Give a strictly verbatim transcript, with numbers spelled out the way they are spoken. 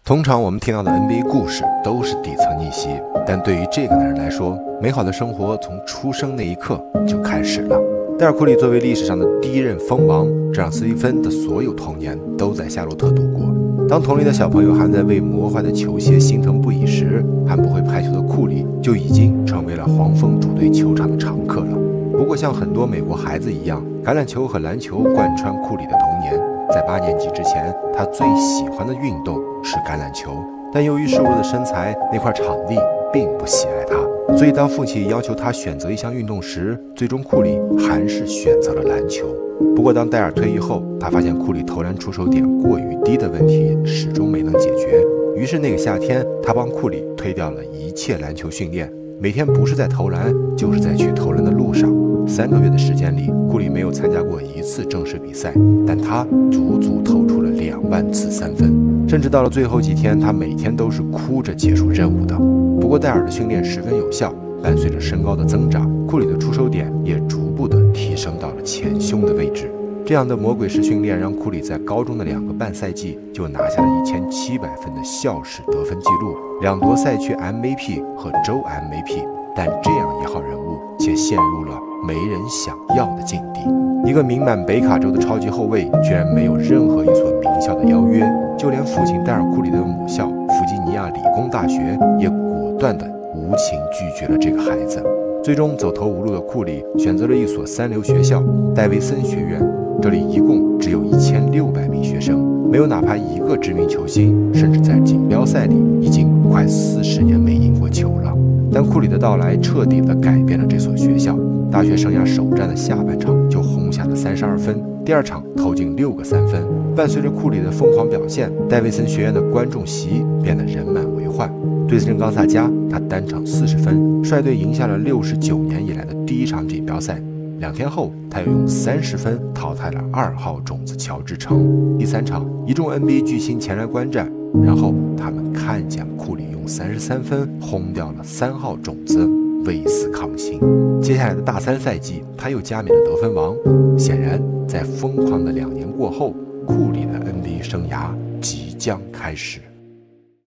通常我们听到的 N B A 故事都是底层逆袭，但对于这个男人来说，美好的生活从出生那一刻就开始了。戴尔·库里作为历史上的第一任锋王，这让斯蒂芬的所有童年都在夏洛特度过。当同龄的小朋友还在为磨坏的球鞋心疼不已时，还不会拍球的库里就已经成为了黄蜂主队球场的常客了。不过，像很多美国孩子一样，橄榄球和篮球贯穿库里的童年。在八年级之前，他最喜欢的运动是橄榄球，但由于瘦弱的身材，那块场地并不喜爱他，所以当父亲要求他选择一项运动时，最终库里还是选择了篮球。不过当戴尔退役后，他发现库里投篮出手点过于低的问题始终没能解决，于是那个夏天，他帮库里推掉了一切篮球训练，每天不是在投篮，就是在去投篮的路上。三个月的时间里，库里没有参加过一次正式比赛，但他足足投出了两万次三分，甚至到了最后几天，他每天都是哭着结束任务的。不过戴尔的训练十分有效，伴随着身高的增长，库里的出手点也逐步的提升到了前胸的位置。这样的魔鬼式训练让库里在高中的两个半赛季就拿下了一千七百分的校史得分纪录，两夺赛区 M V P 和州 M V P。但这样一号人物却陷入了没人想要的境地。一个名满北卡州的超级后卫，居然没有任何一所名校的邀约，就连父亲戴尔·库里的母校弗吉尼亚理工大学也果断地无情拒绝了这个孩子。最终走投无路的库里选择了一所三流学校戴维森学院，这里一共只有一千六百名学生，没有哪怕一个知名球星，甚至在锦标赛里已经快四十年没赢过球了。但库里的到来彻底地改变了这所学校。大学生涯首战的下半场就轰下了三十二分，第二场投进六个三分。伴随着库里的疯狂表现，戴维森学院的观众席变得人满为患。对阵冈萨加，他单场四十分，率队赢下了六十九年以来的第一场锦标赛。两天后，他又用三十分淘汰了二号种子乔治城。第三场，一众 N B A 巨星前来观战，然后他们看见库里用三十三分轰掉了三号种子威斯康星。接下来的大三赛季，他又加冕了得分王。显然，在疯狂的两年过后，库里的 N B A 生涯即将开始。